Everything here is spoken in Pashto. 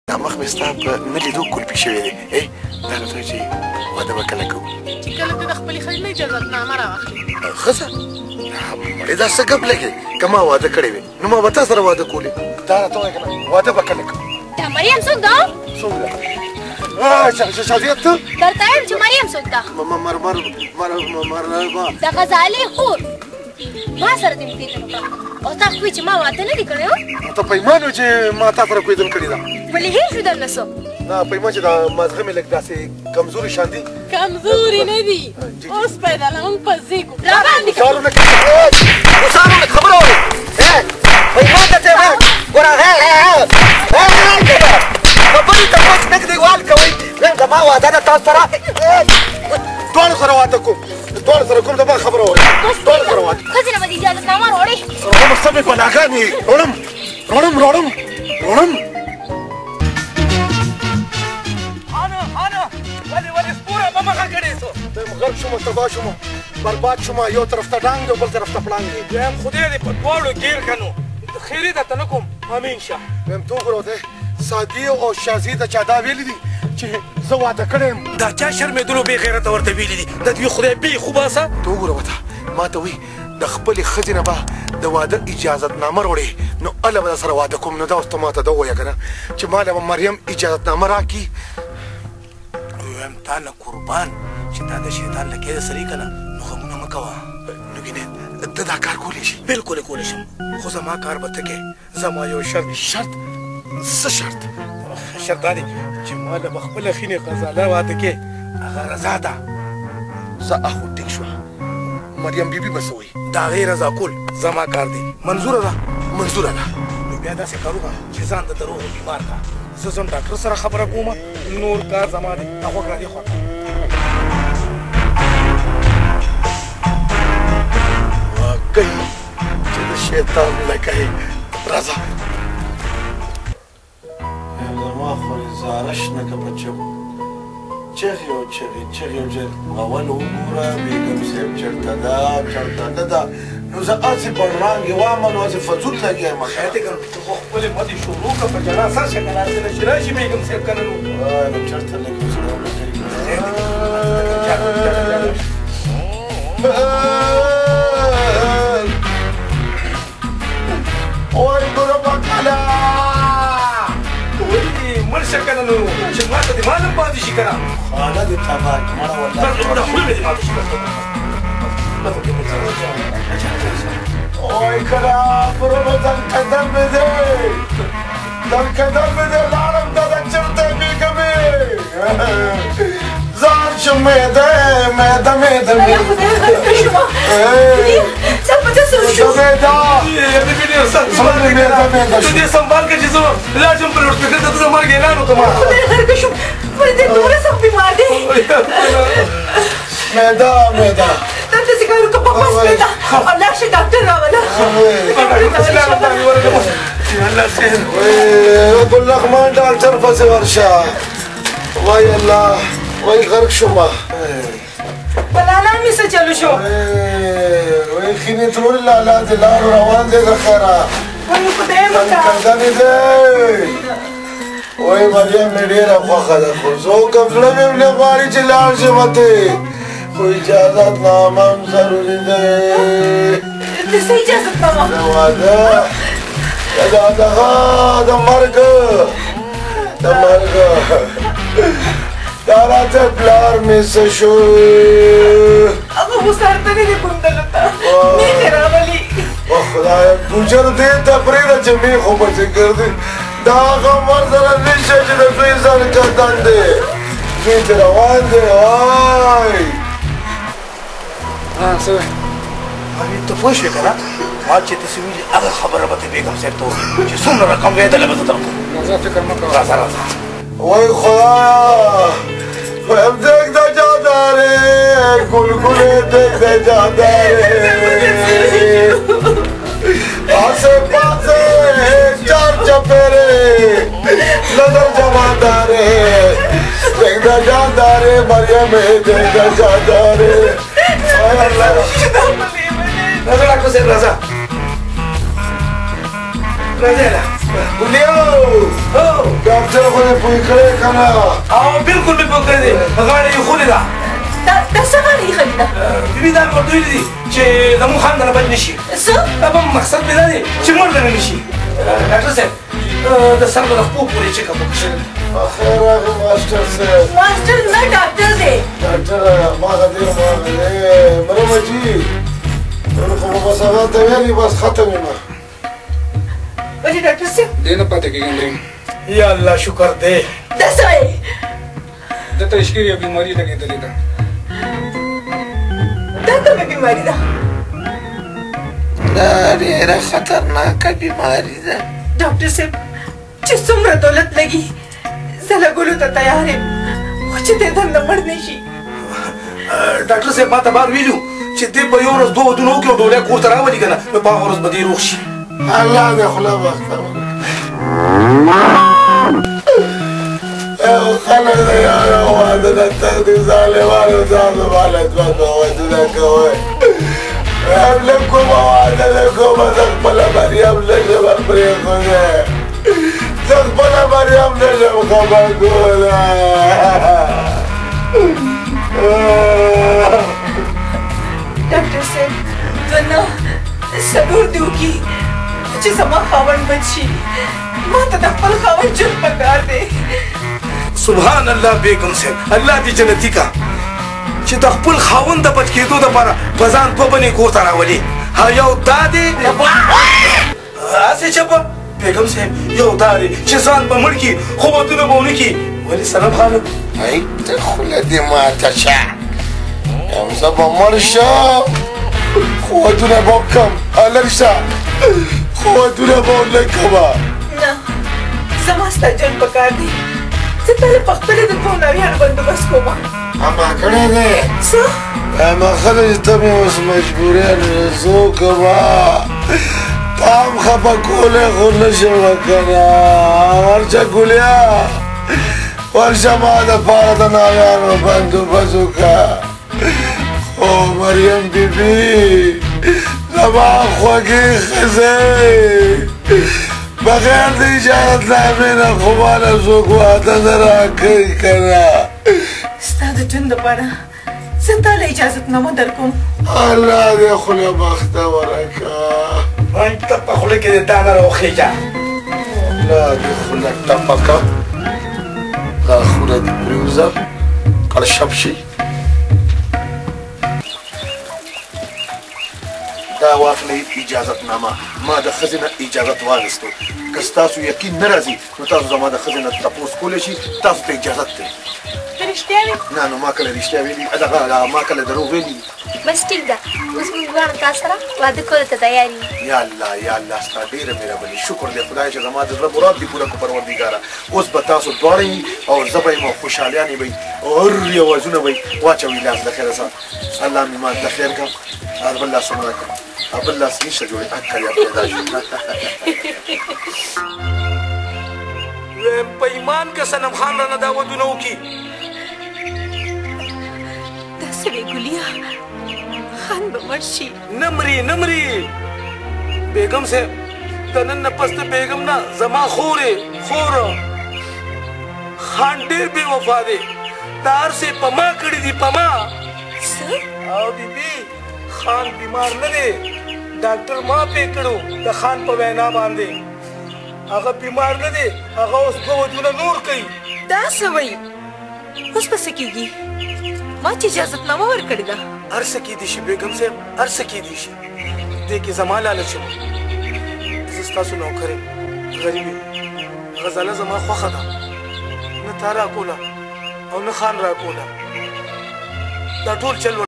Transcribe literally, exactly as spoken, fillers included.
دا مخ مې ستا په نه لیدو کلپي شوی دی دا راته وایي چې واده به کله کوو چې کله ته د خپلې ښځې نه اجازتنامه راواخلې ښځه مړې دا څه ګپ لګې که ما واده کړی وې نو ما به تا سره واده کولې دا راته وایه که نه واده به کله کوو دا مریم څوک ده څوک ده شازیه ته درته وایم چې مریم څوک ده مرمر مرمر د غزالې خور ما سره دې نږدې وکړه او تا خو چې ما واده نه دي کړی ته پیمان و چې ما تا سره کویدل کړې ده ولې هېڅ شو درنه څه نه پیمان چې دا مازغه مې لږ داسې کمزوري شان دي کمزوري نه دي اوس پیدا لمونږ په زیږو راباندې کارونه کوي وسارونه خبره وایي پیمان ته ته ګوره خبرې ته اوس نږدې وال کوئ زما واده ده تاسو سره دواړو سره واده کوم دواړو سره کوم زما خبره وایي دواړو سره واده ښځې نه به دې اجازتنامه راوړې روړم سمې بلاګانې روړم روړم روړم روړم غرب شوم تباه شوم برباد شوم یو طرف ته ډانګ دی بل طرف ته پړانګ دی دویم خدای دې په دواړو ګیر کنو خیرې درته نه کوم امین شه دویم تو ګورو دی سادي او شازي ته چا دا ویلي دي چې زه واده کړی یم دا چا شرمېدلو بې غیرته ورته ویلي دي د دوی خدای بې خو باسه ته وګوره ورته ما ته وایي د خپلې ښځې نه به د واده اجازتنامه راوړې نو هله به در سره واده کوم نو دا اوس ته ما ته ده ووایه که نه چې ما له به مریم اجازتنامه راکړي ویم تا نه قربان چې تا د شیطان لکې د سرې که نه نو غمونه مه کوه نو ګینې ته دا کار کولی شي بلکل یې کولی شم خو زما کار به ته کې زما یو شرط شرط څه شرط شرط دا دی چې ما له به خپله خینې غزاله واده کې هغه رضا ده زه اخو ټیک شوه مریم بیبي به څه وایي د هغې رضا کول زما کار دی منظوره ده منظوره ده نو بیا داسې کار وکړه چې ځان د دروغو بیمار کړه زه ځم ډاکټر سره خبره کوم نور کار زما دی غوږ را دې خوا واقعي چې د شیطان لکه یې راځه زما خو زارش نه که په چغو چغې او چغې چغې او چغې اول وګوره بیګم صاحب چېرته ده چېرته نه ده نو زه هسې بڼرانګې وامه نو هسې فضول لګیم خیاطې کړم ته خو خپلې مدې شروع کړه په جلا سر شه که نه چې راشي بیګم صاحب که نه نو وای نو چېرته لګي زړه وای ګوره بکاله مړ شه که نه نو چې ما ته دې معلوم پاتې شي که نه خانه دې تباه مړه والله خوله مې دې ماته شي وای کله پرونه ځان قدم مې دی ځان قدم مې دی لاړم دادا چېرته بیګمې ځان شم معده معده معده ته دې سنبال کړه چې زه لاړ شم په لوډسپیکر ته زه مرګ اعلان وکړم معده معده ګلرحمان ډاکټر پسې ورشه وای الله وای غرق شومه بلالا مې څه چلو شو وای خینې تلورې لالا دې لارو روان دی د خیره وای خدای مه کړه کندنې دی وای مریم مې ډېره خوښه ده خو زه کوم زړه مې نه غواړي چې لاړ شم ته خو اجازتنامه هم ضروري دی د څه اجازتنامه د واده د دغه د مرګ د مرګ دا راته پلار مې څه شو هغه خو سر ته نه دی بوندلو ته میخې راولي خدایه ګوجر دې ته پرېږده چې میخ وبچې ګرځي دا هغه عمر سره نشته چې د دوی ځان کتن دی دوی ته روان دی وای څه وایي امین ته پوه شوې که نه ما چې ته څه ویلي هغه خبره به ته بیګم صاحب ته وکړي چې څومره رقم ویدلی به ته درکړو راځه فکر مه کوه راځه راځه وای خدایا ویم دیگ دا جاداره گل گل دیگ دا جاداره آسه پاسه چار چپره نظر جما داره دیگ دا جاداره مریم دیگ دا جاداره وای اللہ راځه ډاکټر صاحب راځه راځه ګلیا ډاکټر خو دې پوه کړی که نه او بلکل مې پوه کړی دی غاړه یې خولې ده دا دا څه غاړه ایښلې ده بیبي دا مې ورته ویلي دي چې زموږ خان نه بد نه شي څه دا به مقصد مې دا دی چې مړ به نه شي ډاکټر صاحب د سر به د خپو پورې چیک اپ وکړي خیر راغی ماسټر صاحب ماسټر نه ډاکټر دی ډاکټر ماغه دی ماغه دی مریم جی نو خو به بس هغه ته ویلي بس ختم یم ولې ډاکټر صاحب دې نه پاتې کېږم یا الله شکر دی دا څه وایي د تشکیل یو بیماري لګېدلې ده دا کومه بیماري ده دا ډېره خطرناکه بیماري ده ډاکټر صاحب چې څومره دولت لګي زه لګولو ته تیار یم خو چې دې دنده مړ نه شي ډاکټر صاحب ما ته بار ویلو چې دې په یو ورځ دوه ودونه وکړي او ډولۍ کور ته راولي که نه نو په هغه ورځ به دې روغ شي الله دې خوله بخته وکړي او خلک د یو یو واده د تقدیر ظالمانو ځانو باندې دوه دوه ودونه کوئ هم له کومه واده له کومه زه خپله مریم نشم پرېښودی زه خپله مریم نشم خبر کولی ډاکټر صاحب دوه نه څلور دې وکړي چې زما خاوند بچ شي ما ته د خپل خاوند ژوند پکار دی سبحان الله بیگم صاحب الله دې جنتي کا چې د خپل خاوند د بچ کېدو دپاره په ځان دوه بنې کور ته راولي یو دا دی هسې چپه بیگم صاحب یو دا دی چې ځان به مړ کړي خو ودونه به ونه کړي ولې سلام خانم ای ته خوله دې ماته شه یم زه به مړ شم خو ودونه به وکړم هلک شه خو ودونه به ونه کړمه نه زما ستا ژوند پکار دی زه تاله په خپله د دوو ناویانو بندوبست کوم اما کړی دی څه اما خلک چې ته مې اوس مجبورېږ نو څه وکړمه تا هم خفه کولی خو نه شمه که نه ورشه ګلیا ورشه ما دپاره د ناویانو بندوبست وکړه خو مریم بیبي زما خوږې ښځې بغیر د اجازت نامې نه خو ماله څوک واده نه راکوي که نه ستا د ژوند دپاره زه تاله اجازتنامه درکوم الله دې خوله بخته ورکړه وای ته په خوله کې دې دا نه راوخېږه الله دې خوله ټپه کړه دا خوله دې پرېوځه کړشپ شي دا واخلئ اجازتنامه ما د ښځې نه اجازت واخیستو که ستاسو یقین نه راځي نو تاسو زما د ښځې نه تپوس کولی شي تاسو ته اجازت دی رښتیا وي نه نو ما کله رښتیا ویلي دغه ما کله دروغ ویلي بس ټیک ده اوس موږ دواړه تا سره واده کولو ته تیار یو یا الله یا الله ستا ډېره مهرباني شکر دی خدای چې زما د زړه مراد دې پوره کړو پروردګاره اوس به تاسو دواړه یي او زه به یم او خوشحالیانې به یي او هر یوازونه به یي واچوي لاس د خیره سره الله مې ما ته خیر کړه او بل لاس هم راکړه او بل لاس نشته جوړې اکل یا پیدا شو ویم په ایمان که صنم خان رانه دا ودونه وکړي داسې وې ګلیا خان به مړ شي نه مري نه مري بیگم صاحب د نن نه پس د بیگم نه زما خورې خوره خان ډېر بې وفا دی دا هر څه په ما کړي دي په ما څه او بیبي خان بیمار نه دی ډاکټر ما پې کړو د خان په وینا باندې هغه بیمار نه دی هغه اوس دوه ودونه نور کوي دا څه وایي اوس به څه کېږي ما چې اجازتنامه ورکړې ده هر څه کېدی شي بیګم صاحب هر څه کېدی شي دې کې زما لالچ و زه ستاسو نوکر یم غریب یم غزاله زما خوښه ده نه تا راکوله او نه خان راکوله دا ټول چل